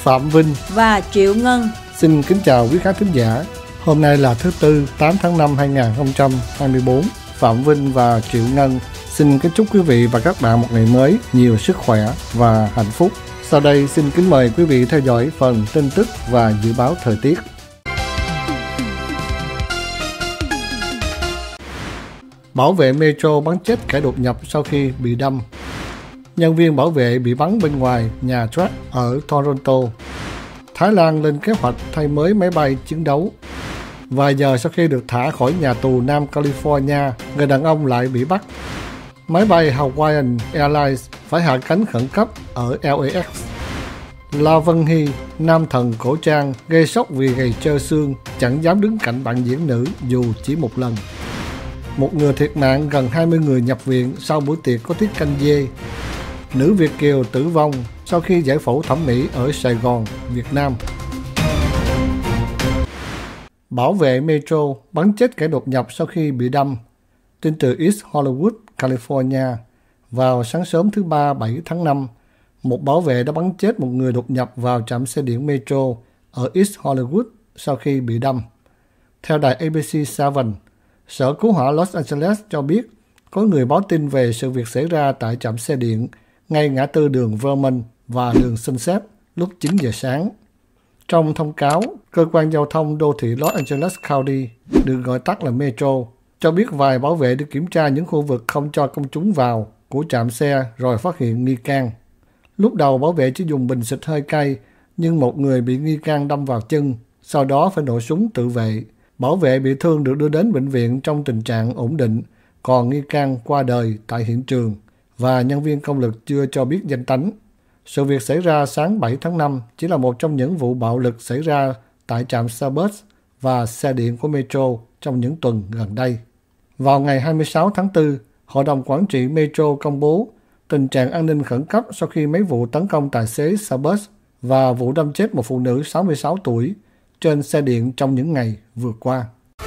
Phạm Vinh và Triệu Ngân. Xin kính chào quý khán thính giả. Hôm nay là thứ Tư, 8 tháng 5 2024. Phạm Vinh và Triệu Ngân xin kính chúc quý vị và các bạn một ngày mới nhiều sức khỏe và hạnh phúc. Sau đây xin kính mời quý vị theo dõi phần tin tức và dự báo thời tiết. Bảo vệ Metro bắn chết kẻ đột nhập sau khi bị đâm. Nhân viên bảo vệ bị bắn bên ngoài nhà Track ở Toronto. Thái Lan lên kế hoạch thay mới máy bay chiến đấu. Vài giờ sau khi được thả khỏi nhà tù Nam California, người đàn ông lại bị bắt. Máy bay Hawaiian Airlines phải hạ cánh khẩn cấp ở LAX. La Vân Hy, nam thần cổ trang, gây sốc vì gầy trơ xương, chẳng dám đứng cạnh bạn diễn nữ dù chỉ một lần. Một người thiệt mạng, gần 20 người nhập viện sau buổi tiệc có tiết canh dê. Nữ Việt kiều tử vong sau khi giải phẫu thẩm mỹ ở Sài Gòn, Việt Nam. Bảo vệ Metro bắn chết kẻ đột nhập sau khi bị đâm. Tin từ East Hollywood, California. Vào sáng sớm thứ Ba 7 tháng 5, một bảo vệ đã bắn chết một người đột nhập vào trạm xe điện Metro ở East Hollywood sau khi bị đâm. Theo đài ABC7, Sở Cứu hỏa Los Angeles cho biết có người báo tin về sự việc xảy ra tại trạm xe điện ngay ngã tư đường Vermont và đường Sunset lúc 9 giờ sáng. Trong thông cáo, cơ quan giao thông đô thị Los Angeles County, được gọi tắt là Metro, cho biết vài bảo vệ đi kiểm tra những khu vực không cho công chúng vào của trạm xe rồi phát hiện nghi can. Lúc đầu bảo vệ chỉ dùng bình xịt hơi cay, nhưng một người bị nghi can đâm vào chân, sau đó phải nổ súng tự vệ. Bảo vệ bị thương được đưa đến bệnh viện trong tình trạng ổn định, còn nghi can qua đời tại hiện trường và nhân viên công lực chưa cho biết danh tánh. Sự việc xảy ra sáng 7 tháng 5 chỉ là một trong những vụ bạo lực xảy ra tại trạm xe bus và xe điện của Metro trong những tuần gần đây. Vào ngày 26 tháng 4, Hội đồng Quản trị Metro công bố tình trạng an ninh khẩn cấp sau khi mấy vụ tấn công tài xế xe bus và vụ đâm chết một phụ nữ 66 tuổi trên xe điện trong những ngày vừa qua.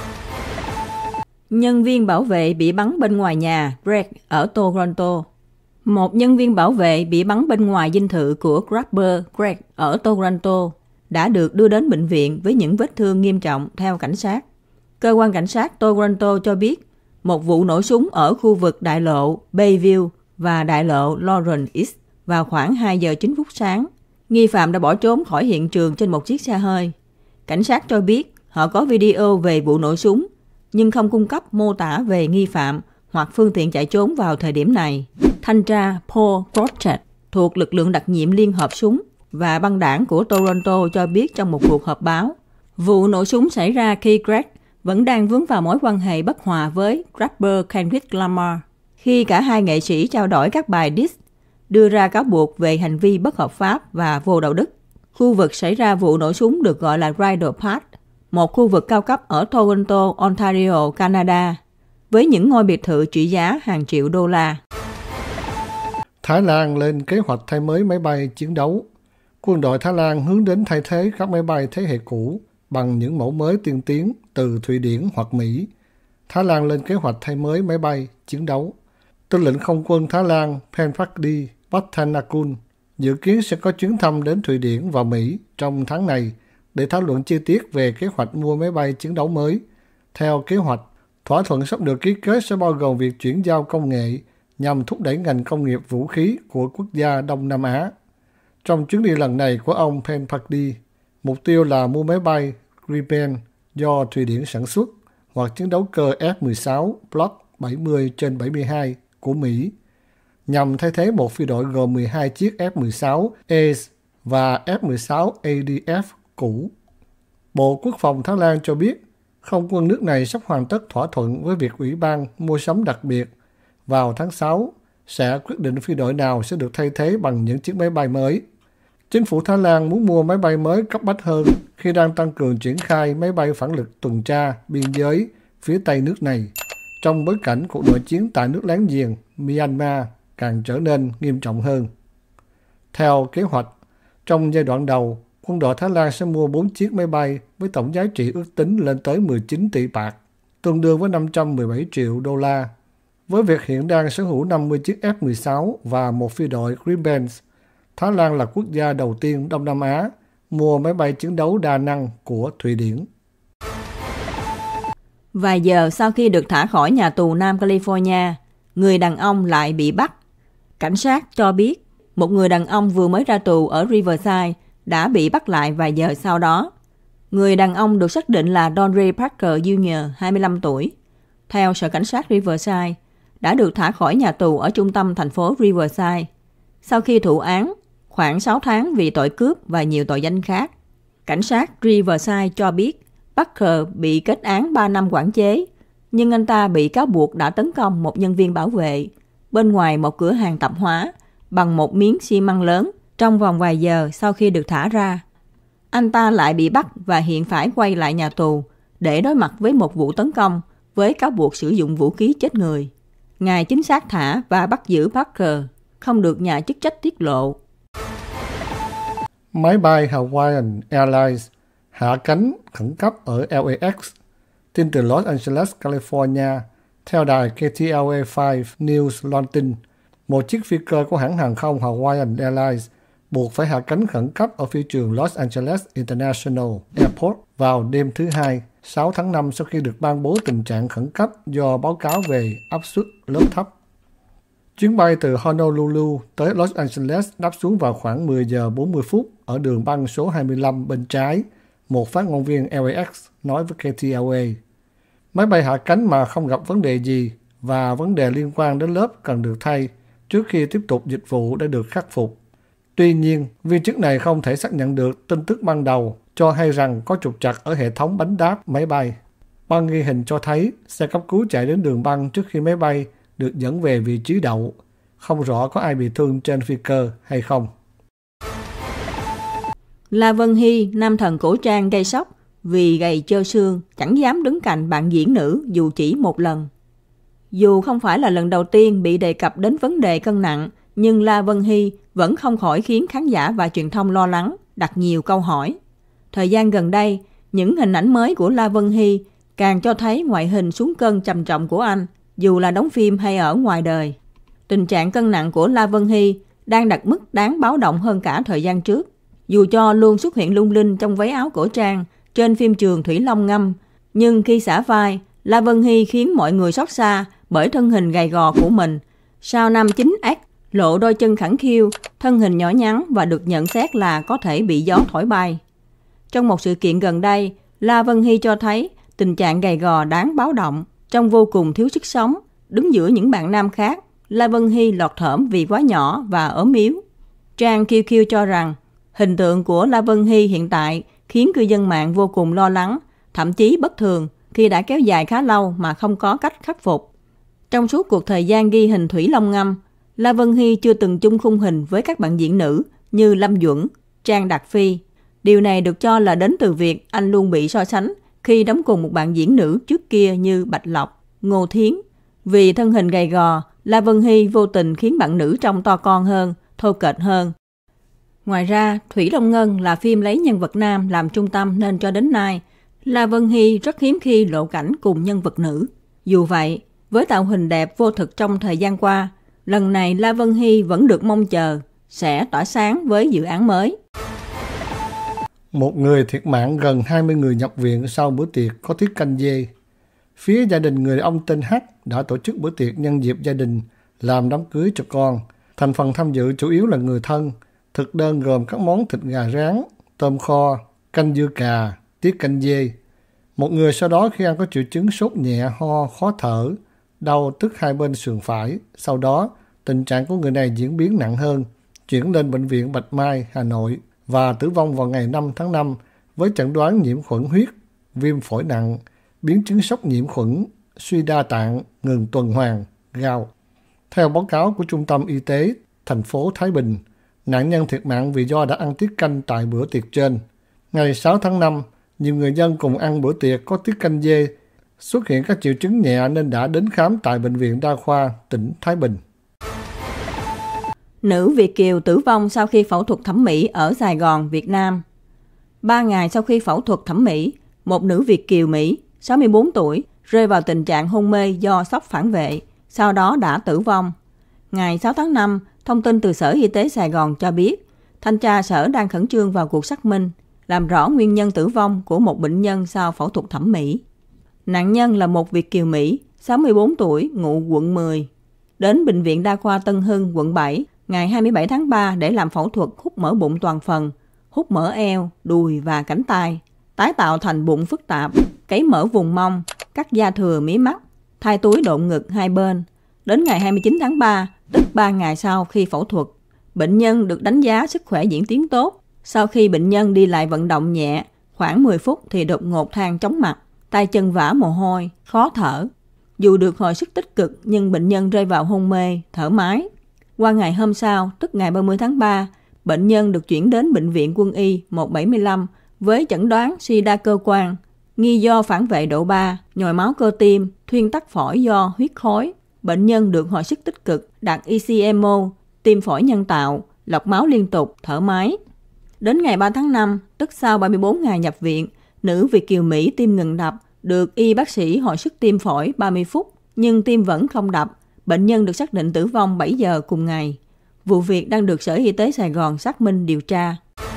Nhân viên bảo vệ bị bắn bên ngoài nhà Greg ở Toronto. Một nhân viên bảo vệ bị bắn bên ngoài dinh thự của rapper Greg ở Toronto đã được đưa đến bệnh viện với những vết thương nghiêm trọng theo cảnh sát. Cơ quan cảnh sát Toronto cho biết một vụ nổ súng ở khu vực đại lộ Bayview và đại lộ Lawrence East vào khoảng 2 giờ 9 phút sáng. Nghi phạm đã bỏ trốn khỏi hiện trường trên một chiếc xe hơi. Cảnh sát cho biết họ có video về vụ nổ súng, nhưng không cung cấp mô tả về nghi phạm hoặc phương tiện chạy trốn vào thời điểm này. Thanh tra Paul Crotchet thuộc lực lượng đặc nhiệm Liên hợp súng và băng đảng của Toronto cho biết trong một cuộc họp báo, vụ nổ súng xảy ra khi Greg vẫn đang vướng vào mối quan hệ bất hòa với rapper Kendrick Lamar, khi cả hai nghệ sĩ trao đổi các bài diss, đưa ra cáo buộc về hành vi bất hợp pháp và vô đạo đức. Khu vực xảy ra vụ nổ súng được gọi là Ryder Park, một khu vực cao cấp ở Toronto, Ontario, Canada, với những ngôi biệt thự trị giá hàng triệu đô la. Thái Lan lên kế hoạch thay mới máy bay chiến đấu. Quân đội Thái Lan hướng đến thay thế các máy bay thế hệ cũ bằng những mẫu mới tiên tiến từ Thụy Điển hoặc Mỹ. Thái Lan lên kế hoạch thay mới máy bay chiến đấu. Tư lệnh không quân Thái Lan Penpakdi Pattanakul dự kiến sẽ có chuyến thăm đến Thụy Điển và Mỹ trong tháng này để thảo luận chi tiết về kế hoạch mua máy bay chiến đấu mới. Theo kế hoạch, thỏa thuận sắp được ký kết sẽ bao gồm việc chuyển giao công nghệ nhằm thúc đẩy ngành công nghiệp vũ khí của quốc gia Đông Nam Á. Trong chuyến đi lần này của ông Penpakdi, mục tiêu là mua máy bay Gripen do Thụy Điển sản xuất hoặc chiến đấu cơ F-16 Block 70/72 của Mỹ, nhằm thay thế một phi đội gồm 12 chiếc F-16 Ace và F-16 ADF cũ. Bộ Quốc phòng Thái Lan cho biết không quân nước này sắp hoàn tất thỏa thuận với việc Ủy ban mua sắm đặc biệt vào tháng 6 sẽ quyết định phi đội nào sẽ được thay thế bằng những chiếc máy bay mới. Chính phủ Thái Lan muốn mua máy bay mới cấp bách hơn khi đang tăng cường triển khai máy bay phản lực tuần tra biên giới phía tây nước này, trong bối cảnh cuộc nội chiến tại nước láng giềng Myanmar càng trở nên nghiêm trọng hơn. Theo kế hoạch, trong giai đoạn đầu, quân đội Thái Lan sẽ mua 4 chiếc máy bay với tổng giá trị ước tính lên tới 19 tỷ baht, tương đương với 517 triệu đô la. Với việc hiện đang sở hữu 50 chiếc F-16 và một phi đội Gripen, Thái Lan là quốc gia đầu tiên Đông Nam Á mua máy bay chiến đấu đa năng của Thụy Điển. Vài giờ sau khi được thả khỏi nhà tù Nam California, người đàn ông lại bị bắt. Cảnh sát cho biết một người đàn ông vừa mới ra tù ở Riverside đã bị bắt lại vài giờ sau đó. Người đàn ông được xác định là Donry Parker Jr., 25 tuổi. Theo Sở Cảnh sát Riverside, đã được thả khỏi nhà tù ở trung tâm thành phố Riverside sau khi thụ án khoảng 6 tháng vì tội cướp và nhiều tội danh khác. Cảnh sát Riverside cho biết Parker bị kết án 3 năm quản chế, nhưng anh ta bị cáo buộc đã tấn công một nhân viên bảo vệ bên ngoài một cửa hàng tạp hóa bằng một miếng xi măng lớn trong vòng vài giờ sau khi được thả ra. Anh ta lại bị bắt và hiện phải quay lại nhà tù để đối mặt với một vụ tấn công với cáo buộc sử dụng vũ khí chết người. Ngày chính xác thả và bắt giữ Parker không được nhà chức trách tiết lộ. Máy bay Hawaiian Airlines hạ cánh khẩn cấp ở LAX, tin từ Los Angeles, California. Theo đài KTLA5 News loan tin, một chiếc phi cơ của hãng hàng không Hawaiian Airlines buộc phải hạ cánh khẩn cấp ở phi trường Los Angeles International Airport vào đêm thứ Hai, 6 tháng 5 sau khi được ban bố tình trạng khẩn cấp do báo cáo về áp suất lớp thấp. Chuyến bay từ Honolulu tới Los Angeles đáp xuống vào khoảng 10 giờ 40 phút ở đường băng số 25 bên trái, một phát ngôn viên LAX nói với KTLA. Máy bay hạ cánh mà không gặp vấn đề gì và vấn đề liên quan đến lớp cần được thay trước khi tiếp tục dịch vụ đã được khắc phục. Tuy nhiên, viên chức này không thể xác nhận được tin tức ban đầu cho hay rằng có trục trặc ở hệ thống bánh đáp máy bay. Băng ghi hình cho thấy xe cấp cứu chạy đến đường băng trước khi máy bay được dẫn về vị trí đậu. Không rõ có ai bị thương trên phi cơ hay không. La Vân Hy, nam thần cổ trang gây sốc vì gầy trơ xương, chẳng dám đứng cạnh bạn diễn nữ dù chỉ một lần. Dù không phải là lần đầu tiên bị đề cập đến vấn đề cân nặng, nhưng La Vân Hy vẫn không khỏi khiến khán giả và truyền thông lo lắng, đặt nhiều câu hỏi. Thời gian gần đây, những hình ảnh mới của La Vân Hy càng cho thấy ngoại hình xuống cân trầm trọng của anh, dù là đóng phim hay ở ngoài đời. Tình trạng cân nặng của La Vân Hy đang đạt mức đáng báo động hơn cả thời gian trước. Dù cho luôn xuất hiện lung linh trong váy áo cổ trang trên phim trường Thủy Long Ngâm, nhưng khi xả vai, La Vân Hy khiến mọi người xót xa bởi thân hình gầy gò của mình. Sau năm 9X, lộ đôi chân khẳng khiu, thân hình nhỏ nhắn và được nhận xét là có thể bị gió thổi bay. Trong một sự kiện gần đây, La Vân Hy cho thấy tình trạng gầy gò đáng báo động, trông vô cùng thiếu sức sống. Đứng giữa những bạn nam khác, La Vân Hy lọt thởm vì quá nhỏ và ốm yếu. Trang QQ cho rằng hình tượng của La Vân Hy hiện tại khiến cư dân mạng vô cùng lo lắng, thậm chí bất thường khi đã kéo dài khá lâu mà không có cách khắc phục. Trong suốt cuộc thời gian ghi hình Thủy Long Ngâm, La Vân Hy chưa từng chung khung hình với các bạn diễn nữ như Lâm Duẩn, Trang Đạt Phi. Điều này được cho là đến từ việc anh luôn bị so sánh khi đóng cùng một bạn diễn nữ trước kia như Bạch Lộc, Ngô Thiến. Vì thân hình gầy gò, La Vân Hy vô tình khiến bạn nữ trông to con hơn, thô kệch hơn. Ngoài ra, Thủy Long Ngân là phim lấy nhân vật nam làm trung tâm nên cho đến nay, La Vân Hy rất hiếm khi lộ cảnh cùng nhân vật nữ. Dù vậy, với tạo hình đẹp vô thực trong thời gian qua, lần này La Vân Hy vẫn được mong chờ sẽ tỏa sáng với dự án mới. Một người thiệt mạng, gần 20 người nhập viện sau bữa tiệc có tiết canh dê. Phía gia đình người ông tên H đã tổ chức bữa tiệc nhân dịp gia đình làm đám cưới cho con. Thành phần tham dự chủ yếu là người thân. Thực đơn gồm các món thịt gà rán, tôm kho, canh dưa cà, tiết canh dê. Một người sau đó khi ăn có triệu chứng sốt nhẹ, ho, khó thở, đau tức hai bên sườn phải. Sau đó, tình trạng của người này diễn biến nặng hơn, chuyển lên bệnh viện Bạch Mai, Hà Nội và tử vong vào ngày 5 tháng 5 với chẩn đoán nhiễm khuẩn huyết, viêm phổi nặng, biến chứng sốc nhiễm khuẩn, suy đa tạng, ngừng tuần hoàn, gout. Theo báo cáo của Trung tâm Y tế thành phố Thái Bình, nạn nhân thiệt mạng vì do đã ăn tiết canh tại bữa tiệc trên. Ngày 6 tháng 5, nhiều người dân cùng ăn bữa tiệc có tiết canh dê xuất hiện các triệu chứng nhẹ nên đã đến khám tại Bệnh viện Đa khoa tỉnh Thái Bình. Nữ Việt kiều tử vong sau khi phẫu thuật thẩm mỹ ở Sài Gòn, Việt Nam. 3 ngày sau khi phẫu thuật thẩm mỹ, một nữ Việt kiều Mỹ, 64 tuổi, rơi vào tình trạng hôn mê do sốc phản vệ, sau đó đã tử vong. Ngày 6 tháng 5, thông tin từ Sở Y tế Sài Gòn cho biết, thanh tra sở đang khẩn trương vào cuộc xác minh, làm rõ nguyên nhân tử vong của một bệnh nhân sau phẫu thuật thẩm mỹ. Nạn nhân là một Việt kiều Mỹ, 64 tuổi, ngụ quận 10. Đến Bệnh viện Đa khoa Tân Hưng, quận 7, ngày 27 tháng 3 để làm phẫu thuật hút mỡ bụng toàn phần, hút mỡ eo, đùi và cánh tay, tái tạo thành bụng phức tạp, cấy mỡ vùng mông, cắt da thừa mí mắt, thay túi độn ngực hai bên. Đến ngày 29 tháng 3, tức 3 ngày sau khi phẫu thuật, bệnh nhân được đánh giá sức khỏe diễn tiến tốt. Sau khi bệnh nhân đi lại vận động nhẹ, khoảng 10 phút thì đột ngột than chóng mặt, tay chân vã mồ hôi, khó thở. Dù được hồi sức tích cực nhưng bệnh nhân rơi vào hôn mê, thở máy. Qua ngày hôm sau, tức ngày 30 tháng 3, bệnh nhân được chuyển đến Bệnh viện Quân y 175 với chẩn đoán suy đa cơ quan, nghi do phản vệ độ 3, nhồi máu cơ tim, thuyên tắc phổi do huyết khối. Bệnh nhân được hồi sức tích cực, đặt ECMO, tim phổi nhân tạo, lọc máu liên tục, thở máy. Đến ngày 3 tháng 5, tức sau 34 ngày nhập viện, nữ Việt kiều Mỹ tim ngừng đập, được y bác sĩ hồi sức tim phổi 30 phút, nhưng tim vẫn không đập. Bệnh nhân được xác định tử vong 7 giờ cùng ngày. Vụ việc đang được Sở Y tế Sài Gòn xác minh điều tra.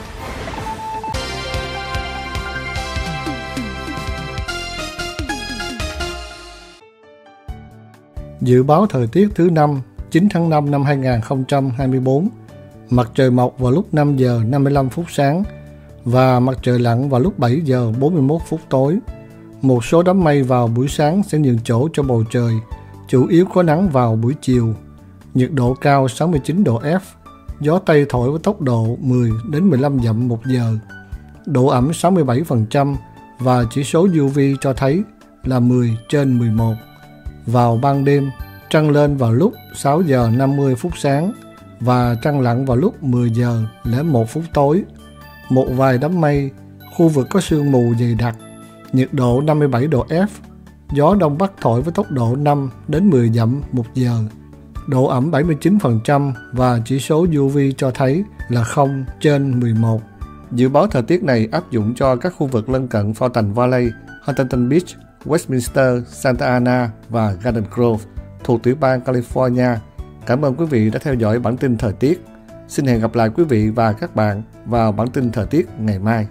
Dự báo thời tiết thứ 5, 9 tháng 5 năm 2024. Mặt trời mọc vào lúc 5 giờ 55 phút sáng và mặt trời lặn vào lúc 7 giờ 41 phút tối. Một số đám mây vào buổi sáng sẽ nhường chỗ cho bầu trời, chủ yếu có nắng vào buổi chiều. Nhiệt độ cao 69 độ F, gió Tây thổi với tốc độ 10 đến 15 dặm một giờ. Độ ẩm 67% và chỉ số UV cho thấy là 10/11. Vào ban đêm, trăng lên vào lúc 6 giờ 50 phút sáng và trăng lặn vào lúc 10 giờ 01 phút tối. Một vài đám mây, khu vực có sương mù dày đặc, nhiệt độ 57 độ F, gió đông bắc thổi với tốc độ 5 đến 10 dặm một giờ. Độ ẩm 79% và chỉ số UV cho thấy là 0/11. Dự báo thời tiết này áp dụng cho các khu vực lân cận Fountain Valley, Huntington Beach, Westminster, Santa Ana và Garden Grove thuộc tiểu bang California. Cảm ơn quý vị đã theo dõi bản tin thời tiết. Xin hẹn gặp lại quý vị và các bạn vào bản tin thời tiết ngày mai.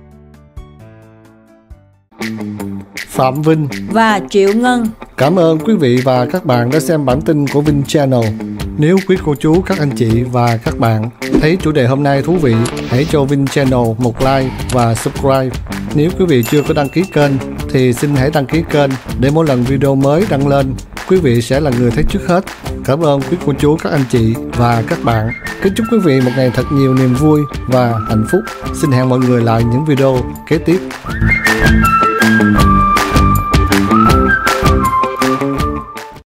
Phạm Vinh và Triệu Ngân. Cảm ơn quý vị và các bạn đã xem bản tin của Vinh Channel. Nếu quý cô chú, các anh chị và các bạn thấy chủ đề hôm nay thú vị, hãy cho Vinh Channel một like và subscribe. Nếu quý vị chưa có đăng ký kênh thì xin hãy đăng ký kênh để mỗi lần video mới đăng lên, quý vị sẽ là người thấy trước hết. Cảm ơn quý cô chú, các anh chị và các bạn. Kính chúc quý vị một ngày thật nhiều niềm vui và hạnh phúc. Xin hẹn mọi người lại những video kế tiếp.